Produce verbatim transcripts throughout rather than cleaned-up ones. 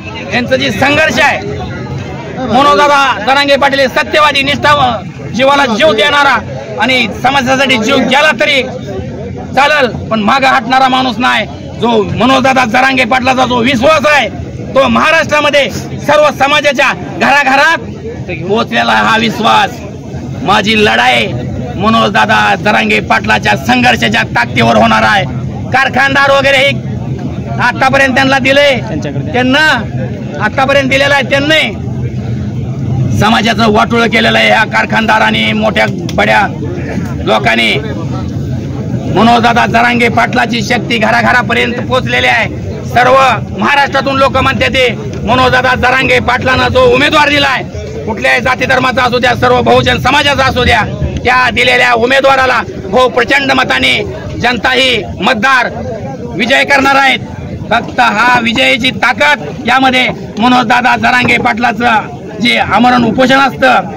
यांचं जी संघर्ष आहे, मनोजदादा जरांगे पाटील हे सत्यवादी, निष्ठा, जीवाला जीव देणारा आणि समाजासाठी जीव गेला तरी चालेल पण मागे हटणारा माणूस नाही. जो मनोजदादा जरांगे पाटलाचा जो विश्वास आहे तो महाराष्ट्रामध्ये सर्व समाजाच्या घराघरात पोहोचलेला हा विश्वास. माझी लढाई मनोजदादा जरांगे पाटलाच्या संघर्षाच्या ताकदीवर होणार आहे. कारखानदार वगैरे हे आतापर्यंत त्यांना दिले, त्यांना आतापर्यंत दिलेलं आहे, त्यांनी समाजाचं वाटोळ केलेलं आहे. या कारखानदारांनी, मोठ्या बड्या लोकांनी मनोजदादा जरांगे पाटलाची शक्ती घराघरापर्यंत पोहोचलेली आहे. सर्व महाराष्ट्रातून लोक म्हणते ते मनोजदादा जरांगे पाटलांना जो उमेदवार दिलाय, कुठल्याही जाती धर्माचा असू द्या, सर्व बहुजन समाजाचा असू द्या, त्या दिलेल्या उमेदवाराला बहु प्रचंड मताने जनता ही मतदार विजय करणार आहेत. फक्त हा विजयाची ताकद यामध्ये मनोजदादा जरांगे पाटलाचं जे आमरण उपोषण असतं,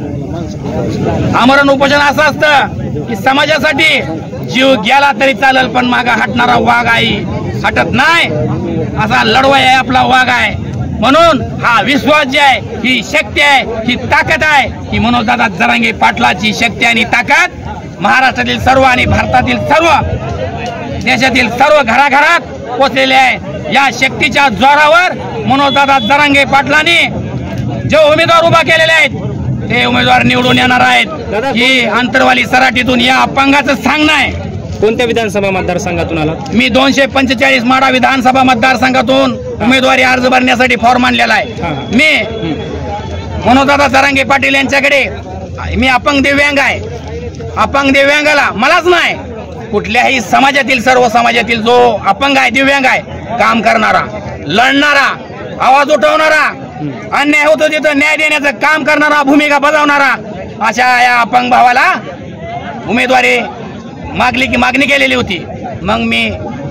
आमरण उपोषण असं असतं की समाजासाठी जीव गेला तरी चालेल पण मागा हटणारा वाघ आहे, हटत नाही असा लढवाई आहे आपला वाघ आहे. म्हणून हा विश्वास जे आहे, ही शक्ती आहे, ही ताकद आहे, ही मनोजदादा जरांगे पाटलाची शक्ती आणि ताकद महाराष्ट्रातील सर्व आणि भारतातील सर्व देशातील सर्व घराघरात पोचलेले आहे. या शक्तीच्या जोरावर मनोजदादा जरांगे पाटलांनी जे उमेदवार उभा केलेले आहेत ते उमेदवार निवडून येणार आहेत. ही अंतरवाली सराटीतून या अपंगाचं सांगणं आहे. कोणत्या विधानसभा मतदारसंघातून आला? मी दोनशे पंचेचाळीस माडा विधानसभा मतदारसंघातून उमेदवारी अर्ज भरण्यासाठी फॉर्म आणलेला आहे. मी मनोजदादा जरांगे पाटील यांच्याकडे, मी अपंग दिव्यांग आहे, अपंग दिव्यांगाला मलाच नाही कुठल्याही समाजातील, सर्व समाजातील जो अपंग आहे, दिव्यांग आहे, काम करणारा, लढणारा, आवाज उठवणारा, अन्याय होतो तिथं न्याय देण्याचं काम करणारा, भूमिका बजावणारा अशा या अपंग भावाला उमेदवारी मागली की मागणी केलेली होती. मग मी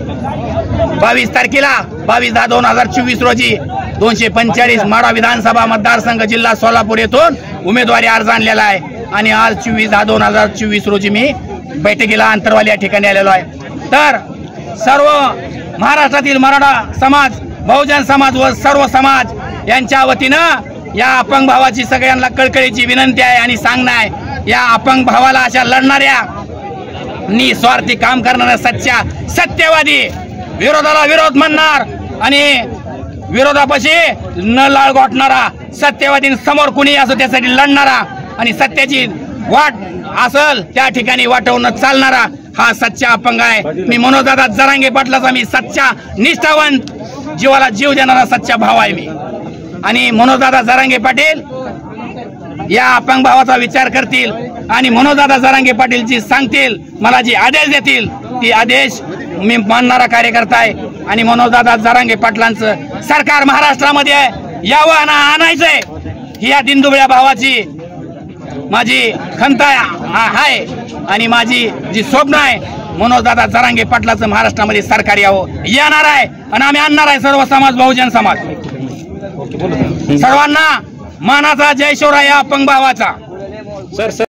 बावीस तारखेला बावीस दहा दोन हजार चोवीस रोजी दोनशे पंचेचाळीस माडा विधानसभा मतदारसंघ जिल्हा सोलापूर येथून उमेदवारी अर्ज आणलेला आहे आणि आज चोवीस दहा दोन हजार चोवीस रोजी मी बैठकीला अंतरवाली या ठिकाणी आलेलो आहे. तर सर्व महाराष्ट्रातील मराठा समाज, बहुजन समाज व सर्व समाज यांच्या वतीनं या अपंग भावाची सगळ्यांना कळकळीची विनंती आहे आणि सांगणं आहे, या अपंग भावाला अशा लढणाऱ्या, निस्वार्थी काम करणाऱ्या, सच्चा सत्यवादी, विरोधाला विरोध म्हणणार आणि विरोधापाशी न लाळ गोठणारा, सत्यवादी समोर कुणी असो त्यासाठी लढणारा आणि सत्याची वाट असल त्या ठिकाणी वाटवून चालणारा हा सच्चा अपंग आहे. मी मनोजदादा जरांगे पाटलाचा मी सच्चा, निष्ठावंत, जीवाला जीव देणारा सच्चा भाव आहे मी. आणि मनोजदादा जरांगे पाटील या अपंग भावाचा विचार करतील आणि मनोजदादा जरांगे पाटील जी सांगतील, मला जी आदेश देतील ती आदेश मी मानणारा कार्यकर्ता आहे. आणि मनोजदादा जरांगे पाटलांचं सरकार महाराष्ट्रामध्ये यावं आणि आणायचंय ही या दिनदुबळ्या भावाची माझी खंत आहे आणि माझी जी स्वप्न आहे. मनोजदादा जरांगे पाटलाचं महाराष्ट्रामध्ये सरकार यावं, येणार आहे आणि आम्ही आणणार आहे. सर्व समाज, बहुजन समाज, सर्वांना मानाचा जय शिवराय या अपंग भावाचा. सर